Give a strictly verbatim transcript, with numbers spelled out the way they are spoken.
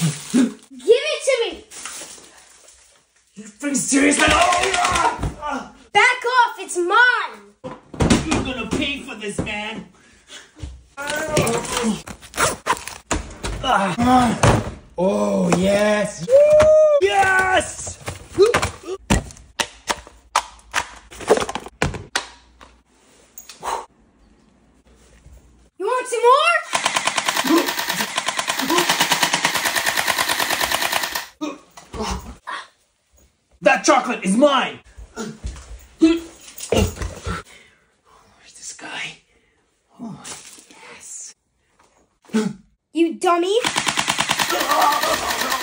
Give it to me! You're freaking serious? Oh, ah. Back off, it's mine! You're gonna pay for this, man. Ah. Oh, yes. Woo. Yes! You want some more? That chocolate is mine! Where's this guy? Oh, yes. You dummy! Oh,